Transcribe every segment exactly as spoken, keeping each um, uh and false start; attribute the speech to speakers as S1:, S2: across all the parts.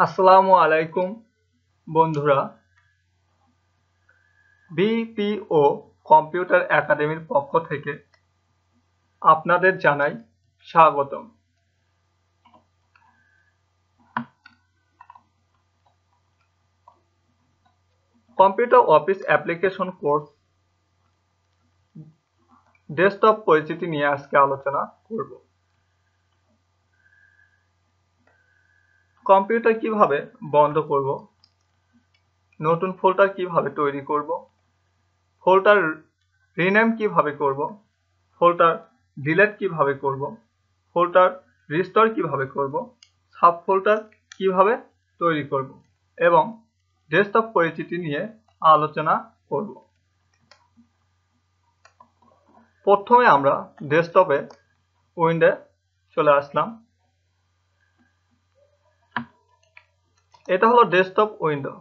S1: আসসালামু আলাইকুম বন্ধুরা, বিপিও কম্পিউটার একাডেমির পক্ষ থেকে আপনাদের জানাই স্বাগতম। Computer office application course desktop পরিচিতি নিয়ে আজকে আলোচনা করব। কম্পিউটার কিভাবে বন্ধ করব, নতুন ফোল্ডার কিভাবে তৈরি করব, ফোল্ডার রিনেম কিভাবে করব, ফোল্ডার ডিলিট কিভাবে করব, ফোল্ডার রিস্টোর কিভাবে করব, সাব ফোল্ডার কিভাবে তৈরি করব এবং ডেস্কটপ পরিচিতি নিয়ে আলোচনা করব। প্রথমে আমরা ডেস্কটপে উইন্ডো চলে আসলাম। এটা হলো ডেস্কটপ উইন্ডো।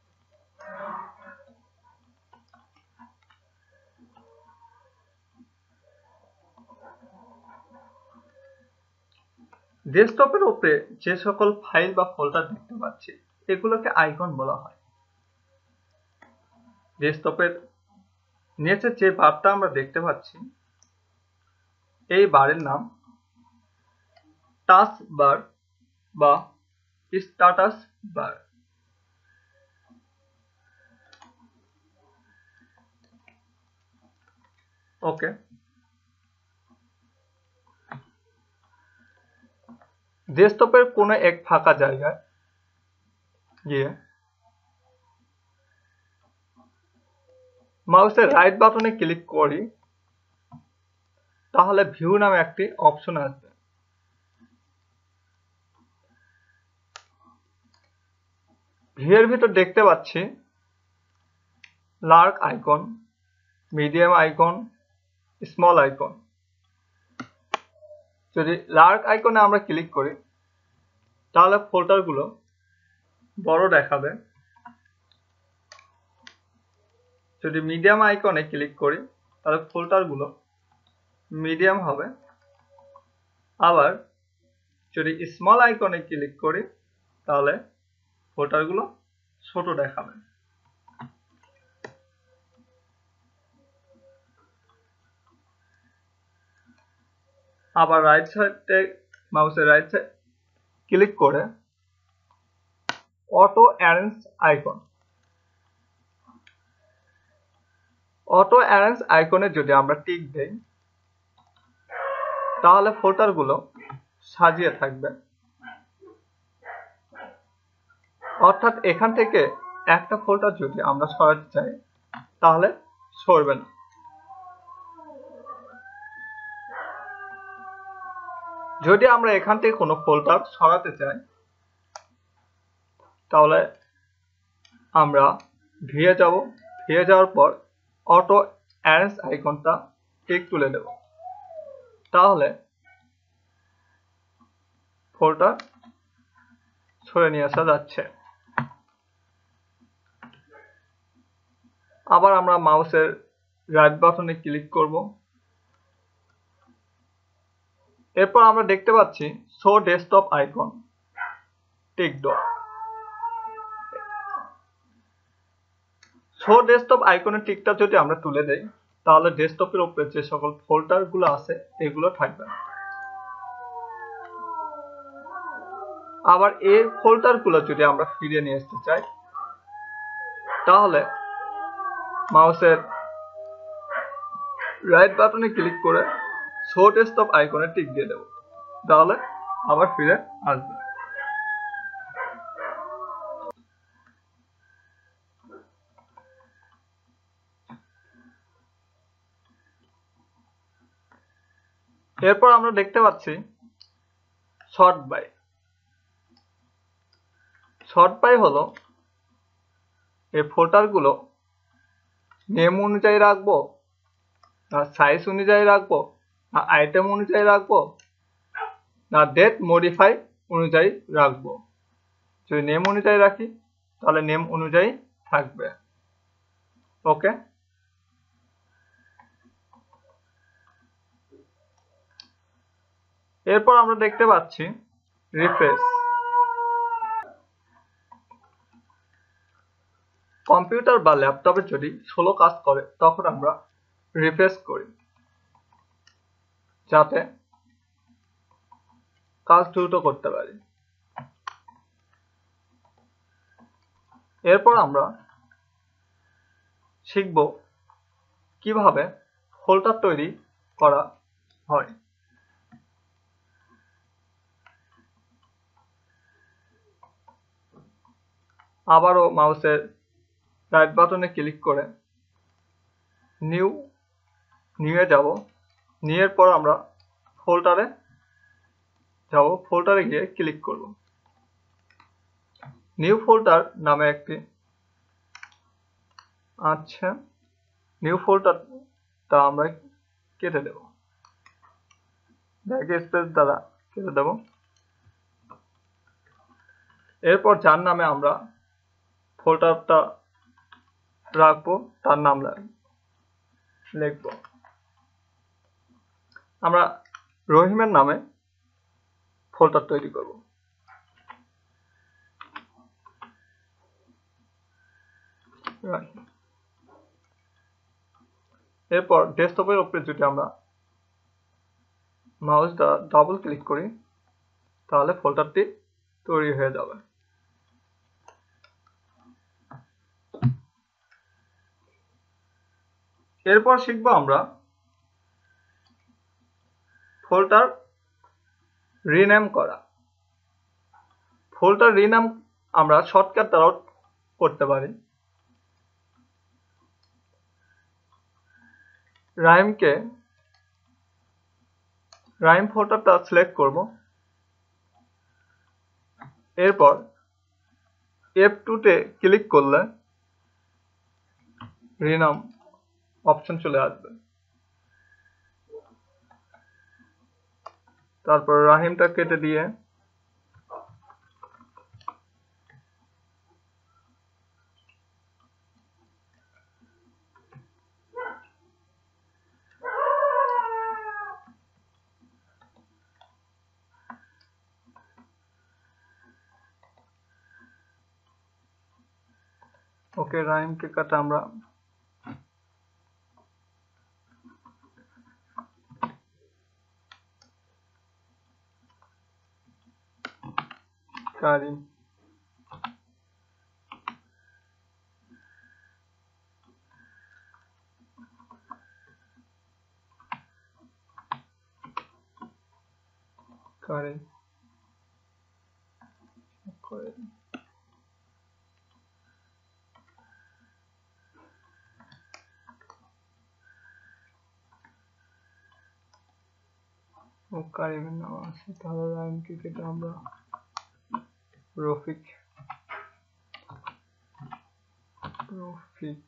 S1: ডেস্কটপের উপরে যে সকল ফাইল বা ফোল্ডার দেখতে পাচ্ছি এগুলোকে আইকন বলা হয়। ডেস্কটপের নিচে যে বারটা আমরা দেখতে পাচ্ছি এই বারের নাম টাস্ক বার বা স্ট্যাটাস বার। ওকে, ডেস্কটপের কোনো এক ফাঁকা জায়গায় গিয়ে মাউসের রাইট বাটনে ক্লিক করি, তাহলে ভিউ নামে একটি অপশন আসবে। ভিউয়ের ভিতর দেখতে পাচ্ছি large icon, medium icon, small icon. যদি লার্জ আইকনে আমরা ক্লিক করি তাহলে ফোল্ডারগুলো বড় দেখাবে। যদি মিডিয়াম আইকনে ক্লিক করি তাহলে ফোল্ডারগুলো মিডিয়াম হবে। আবার যদি স্মল আইকনে ক্লিক করি তাহলে ফোল্ডারগুলো ছোট দেখাবে। আবার রাইট সাইডে মাউসের রাইট সাইড ক্লিক করে auto arrange icon auto arrange আইকনে যদি আমরা টিক দেই তাহলে ফোল্ডারগুলো সাজিয়ে থাকবে। অর্থাৎ এখান থেকে একটা ফোল্ডার যদি আমরা সরাতে চাই তাহলে সরবে না। যদি আমরা এখান থেকে কোনো ফোল্ডার সরাতে চাই তাহলে আমরা ভিয়ে যাব। ভিয়ে যাওয়ার পর অটো অ্যারেঞ্জ আইকনটা টিক তুলে দেব, তাহলে ফোল্ডার সরে নিয়ে আসা যাচ্ছে। আবার আমরা মাউসের রাইট বাটনে ক্লিক করব। এরপর আমরা দেখতে পাচ্ছি শো ডেস্কটপ আইকন টিক দাও। শো ডেস্কটপ আইকনের টিকটা যদি আমরা তুলে দেই তাহলে ডেস্কটপের উপরে যে সকল ফোল্ডার গুলো আছে এগুলো থাকবে না। আবার এই ফোল্ডার গুলো যদি আমরা ফিরিয়ে নিয়ে আসতে চাই তাহলে মাউসের রাইট বাটনে ক্লিক করে শো ডেস্কটপ আইকনে টিক দিয়ে দেব, তাহলে আবার ফিরে আসবে। এরপর আমরা দেখতে পাচ্ছি শর্ট বাই। শর্ট বাই হলো এই ফোল্ডার গুলো নেম অনুযায়ী রাখবো না সাইজ অনুযায়ী রাখবো না আইটেম অনুযায়ী রাখবো না ডেট মডিফাই অনুযায়ী রাখবো। যদি নেম অনুযায়ী রাখি তাহলে নেম অনুযায়ী থাকবে। ওকে, এরপর আমরা দেখতে পাচ্ছি রিফ্রেশ। কম্পিউটার বা ল্যাপটপে যদি স্লো কাজ করে তখন আমরা রিফ্রেশ করি যাতে কাজ দ্রুত করতে পারি। এরপর আমরা শিখব কিভাবে ফোল্ডার তৈরি করা হয়। আবারও মাউসের রাইট বাটনে ক্লিক করে নিউ নিয়ে যাব। নিয়ের পর আমরা ফোল্ডারে যাব। ফোল্ডারে গিয়ে ক্লিক করব। নিউ ফোল্ডার নামে একটি আচ্ছা নিউ ফোল্ডারটা আমরা কেটে দেব, ব্যাক স্পেস দ্বারা কেটে দেব। এরপর যার নামে আমরা ফোল্ডারটা রাখবো তার নাম লিখব। আমরা রহিমের নামে ফোল্ডার তৈরি করব। এরপর ডেস্কটপের উপরে যদি আমরা মাউস দ্বারা ডাবল ক্লিক করি তাহলে ফোল্ডারটি তৈরি হয়ে যাবে। এরপর শিখব আমরা ফোল্ডার রিনেম করা। ফোল্ডার রিনেম আমরা শর্টকাট দ্বারাও করতে পারি। রাইমকে রাইম ফোল্ডারটা সিলেক্ট করব। এরপর এফ টু তে ক্লিক করলে রিনাম অপশন চলে আসবে। তারপর রাহিমটা কেটে দিয়ে ওকে রাহিমকে কাটা আমরা কারিম কারিম ও কারিমের নাম আছে, তাহলে রাহিমকে কেটে আমরা রফিক রফিক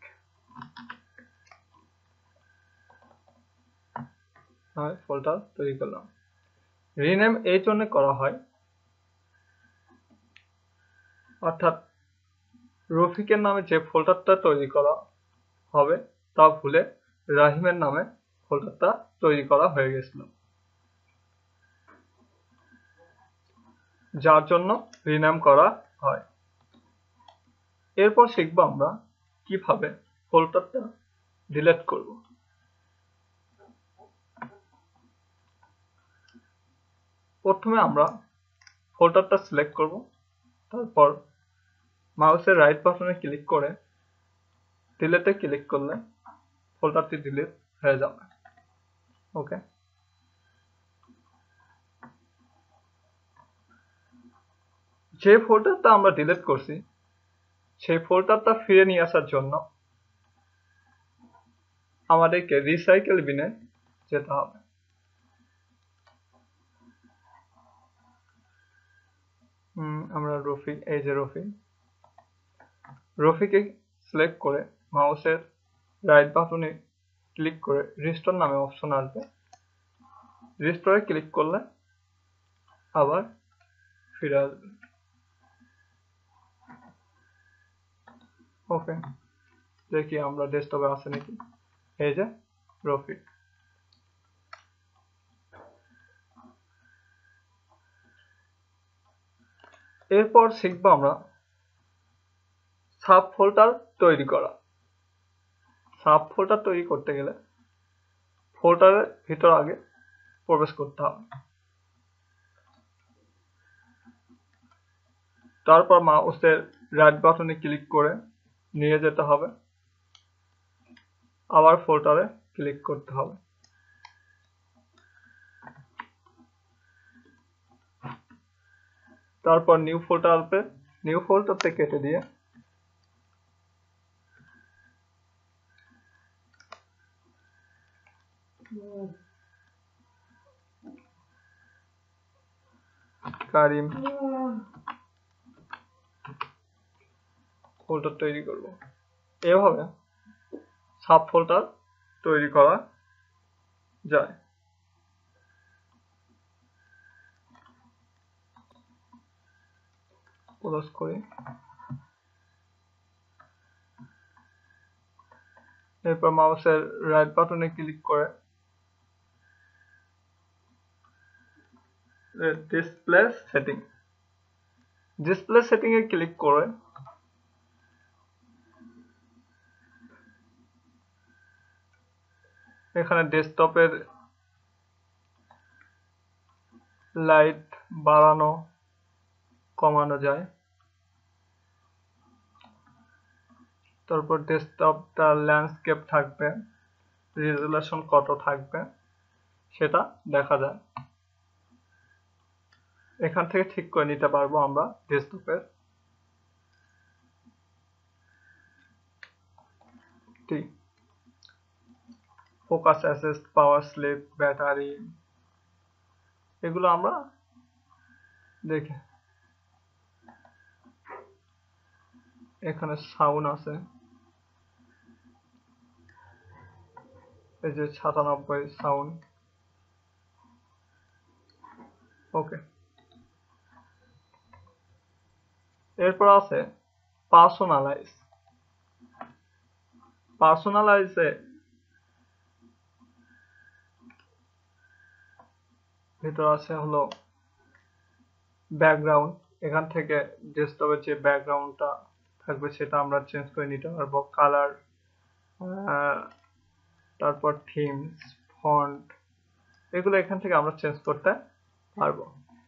S1: ফোল্ডার তৈরি করলাম। রিনেম এই জন্য করা হয় অর্থাৎ রফিকের নামে যে ফোল্ডারটা তৈরি করা হবে তা ভুলে রাহিমের নামে ফোল্ডারটা তৈরি করা হয়ে গেছিল, যার জন্য রিনেম করা হয়। এরপর শিখব আমরা কিভাবে ফোল্ডারটা ডিলিট করব। প্রথমে আমরা ফোল্ডারটা সিলেক্ট করব, তারপর মাউসের রাইট বাটনে ক্লিক করে ডিলিটে ক্লিক করলে ফোল্ডারটি ডিলিট হয়ে যাবে। ওকে, যে ফোল্ডারটা আমরা ডিলিট করছি সেই ফোল্ডারটা ফিরে নিয়ে আসার জন্য আমাদেরকে রিসাইকেল বিনে যেতে হবে। আমরা রফিক এই যে রফিক রফিকে সিলেক্ট করে মাউসের রাইট বাটনে ক্লিক করে রিস্টোর নামে অপশন আসবে। রিস্টোরে ক্লিক করলে আবার ফিরে আসবে। ওকে, দেখি আমরা ডেস্কটপে আছে নাকি। এই যে রফিক। এরপর শিখব আমরা সাব ফোল্ডার তৈরি করা। সাব ফোল্ডার তৈরি করতে গেলে ফোল্ডারের ভিতর আগে প্রবেশ করতে হবে, তারপর মাউসের রাইট বাটনে ক্লিক করে নিয়ে যেতে হবে, আবার ফোল্ডারে ক্লিক করতে হবে। তারপর নিউ ফোল্ডারে নিউ ফোল্ডারতে কেটে দিয়ে কারিম ফোল্ডার তৈরি করব। এভাবে সাব ফোল্ডার তৈরি করা যায়। ক্লোজ করি। এরপর মাউসের রাইট বাটনে ক্লিক করে ডিসপ্লে সেটিং ডিসপ্লে সেটিং এ ক্লিক করে এখানে ডেস্কটপের লাইট বাড়ানো কমানো যায়। তারপর ডেস্কটপটা ল্যান্ডস্কেপ থাকবে, রেজুলেশন কত থাকবে সেটা দেখা যায়। এখান থেকে ঠিক করে নিতে পারবো আমরা ডেস্কটপের ঠিক focus assist, power sleep, battery, এগুলো আমরা দেখি। এখানে সাউন্ড আছে, এই যে সাতানব্বই সাউন্ড। ওকে, এরপর আছে পার্সোনালাইজ। পার্সোনালাইজে ভিতর আছে হলো ব্যাকগ্রাউন্ড। এখান থেকে ডেস্কটপের যে ব্যাকগ্রাউন্ডটা থাকবে সেটা আমরা চেঞ্জ করে নিতে পারবো। কালার, তারপর থিমস, ফন্ট, এগুলো এখান থেকে আমরা চেঞ্জ করতে পারবো।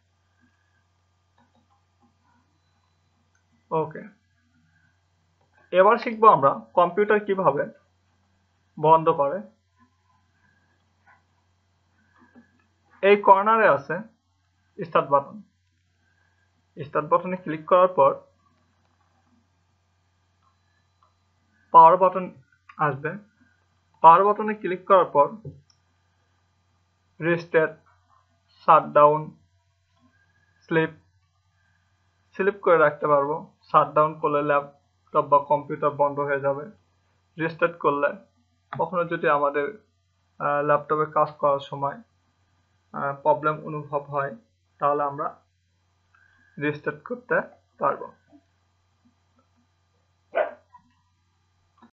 S1: ওকে, এবার শিখবো আমরা কম্পিউটার কিভাবে বন্ধ করে। এই কর্নারে আছে স্টার্ট বাটন। স্টার্ট বাটনে ক্লিক করার পর পাওয়ার বাটন আসবে। পাওয়ার বাটনে ক্লিক করার পর রিস্টার্ট, শাটডাউন, স্লিপ স্লিপ করে রাখতে পারবো। শাটডাউন করলে ল্যাপটপ বা কম্পিউটার বন্ধ হয়ে যাবে। রিস্টার্ট করলে কখনো যদি আমাদের ল্যাপটপে কাজ করার সময় প্রবলেম অনুভব হয় তাহলে আমরা রিস্টার্ট করতে পারবো।